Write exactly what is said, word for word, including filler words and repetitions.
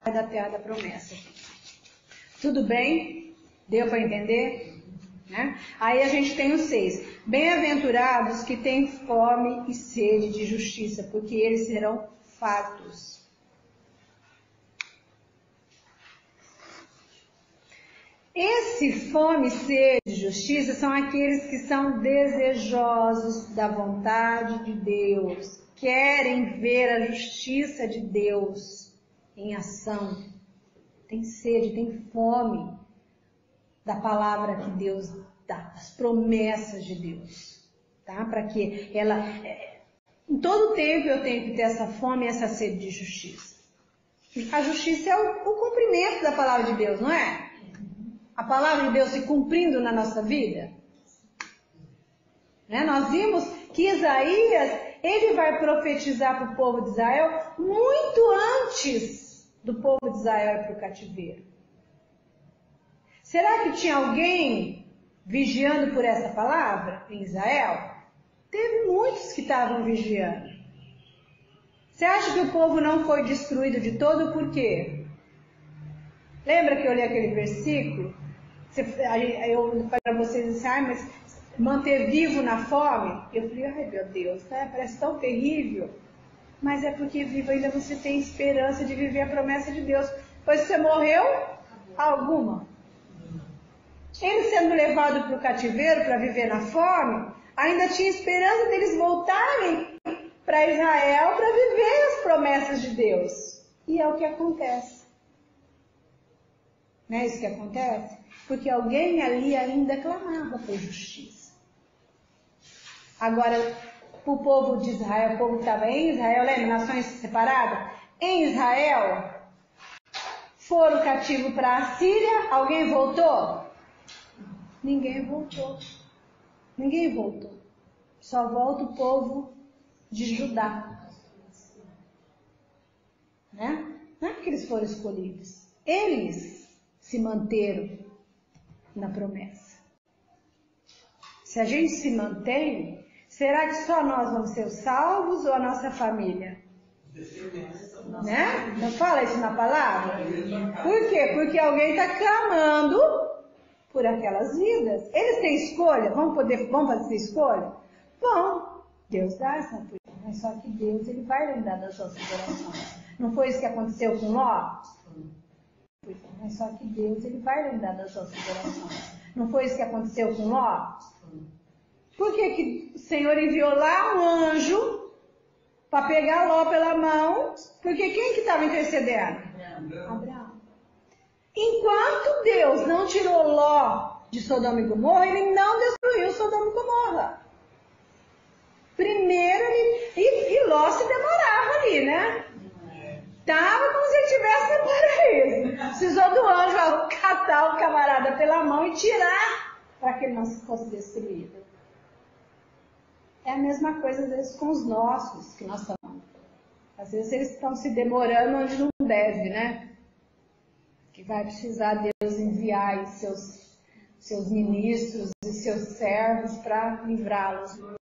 da terra da promessa. Tudo bem? Deu para entender? Né? Aí a gente tem o seis. Bem-aventurados que têm fome e sede de justiça, porque eles serão fartos. Esse fome e sede de justiça são aqueles que são desejosos da vontade de Deus, querem ver a justiça de Deus em ação, tem sede, tem fome da palavra que Deus dá, das promessas de Deus, tá? Para que ela, em todo tempo eu tenho que ter essa fome e essa sede de justiça. A justiça é o, o cumprimento da palavra de Deus, não é? A palavra de Deus se cumprindo na nossa vida. Né? Nós vimos que Isaías, ele vai profetizar para o povo de Israel muito antes do povo de Israel ir para o cativeiro. Será que tinha alguém vigiando por essa palavra em Israel? Teve muitos que estavam vigiando. Você acha que o povo não foi destruído de todo por quê? Lembra que eu li aquele versículo? Eu falei para vocês assim, ah, mas manter vivo na fome? Eu falei, ai meu Deus, né? Parece tão terrível. Mas é porque vivo ainda você tem esperança de viver a promessa de Deus. Pois você morreu? Alguma. Ele sendo levado para o cativeiro para viver na fome, ainda tinha esperança deles voltarem para Israel para viver as promessas de Deus. E é o que acontece. Não é isso que acontece? Porque alguém ali ainda clamava por justiça. Agora, para o povo de Israel, o povo que estava em Israel, lembra, nações separadas? Em Israel, foram cativos para a Síria, alguém voltou? Ninguém voltou. Ninguém voltou. Só volta o povo de Judá. Né? Não é que eles foram escolhidos. Eles se manteram na promessa. Se a gente se mantém, será que só nós vamos ser os salvos ou a nossa família? Né? Não fala isso na palavra? Por quê? Porque alguém está clamando por aquelas vidas. Eles têm escolha? Vão poder, vão fazer escolha? Vão. Deus dá essa oportunidade. Mas só que Deus, ele vai lembrar das nossas orações. Não foi isso que aconteceu com Ló? Mas só que Deus, ele vai lembrar das nossas orações. Não foi isso que aconteceu com Ló? Por que que o Senhor enviou lá um anjo para pegar Ló pela mão? Porque quem que estava intercedendo? Abraão. Enquanto Deus não tirou Ló de Sodoma e Gomorra, ele não destruiu Sodoma e Gomorra. Primeiro, ele, e, e Ló se demorava ali, né? Tava como se ele estivesse no paraíso. Precisou do anjo catar o camarada pela mão e tirar para que ele não fosse destruído. É a mesma coisa às vezes com os nossos, que nós estamos. Às vezes eles estão se demorando onde não deve, né? Que vai precisar Deus enviar aí seus, seus ministros e seus servos para livrá-los.